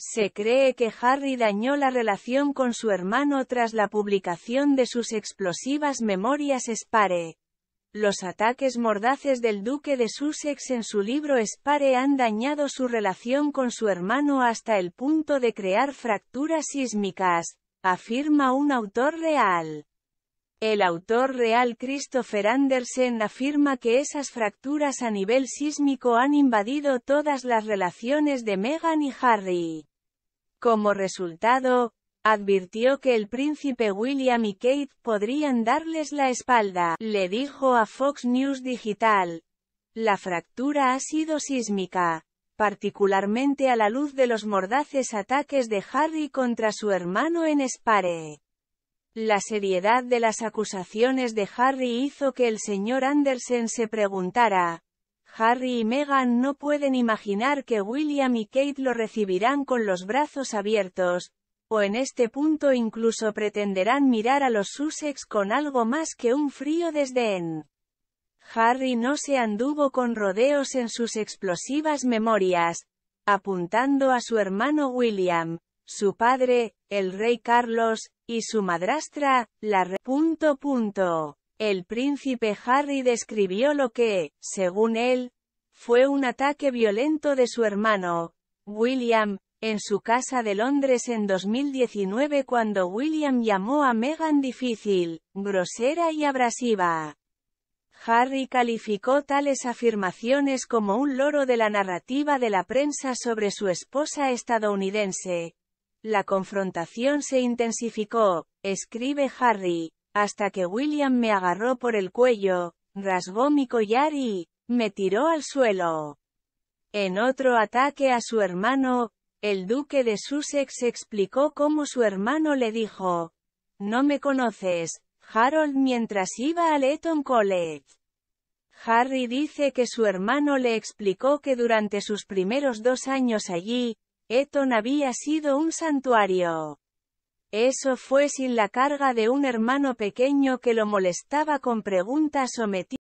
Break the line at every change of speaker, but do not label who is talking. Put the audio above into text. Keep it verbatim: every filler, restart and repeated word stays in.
Se cree que Harry dañó la relación con su hermano tras la publicación de sus explosivas memorias Spare. Los ataques mordaces del duque de Sussex en su libro Spare han dañado su relación con su hermano hasta el punto de crear fracturas sísmicas, afirma un autor real. El autor real Christopher Andersen afirma que esas fracturas a nivel sísmico han invadido todas las relaciones de Meghan y Harry. Como resultado, advirtió que el príncipe William y Kate podrían darles la espalda. Le dijo a Fox News Digital: "La fractura ha sido sísmica, particularmente a la luz de los mordaces ataques de Harry contra su hermano en Spare". La seriedad de las acusaciones de Harry hizo que el señor Andersen se preguntara: Harry y Meghan no pueden imaginar que William y Kate lo recibirán con los brazos abiertos, o en este punto incluso pretenderán mirar a los Sussex con algo más que un frío desdén. Harry no se anduvo con rodeos en sus explosivas memorias, apuntando a su hermano William, su padre, el rey Carlos, y su madrastra, la re... Punto, punto. El príncipe Harry describió lo que, según él, fue un ataque violento de su hermano, William, en su casa de Londres en dos mil diecinueve cuando William llamó a Meghan difícil, grosera y abrasiva. Harry calificó tales afirmaciones como un loro de la narrativa de la prensa sobre su esposa estadounidense. La confrontación se intensificó, escribe Harry, hasta que William me agarró por el cuello, rasgó mi collar y me tiró al suelo. En otro ataque a su hermano, el duque de Sussex explicó cómo su hermano le dijo: "No me conoces, Harold", mientras iba al Eton College. Harry dice que su hermano le explicó que durante sus primeros dos años allí, Eton había sido un santuario. Eso fue sin la carga de un hermano pequeño que lo molestaba con preguntas o metía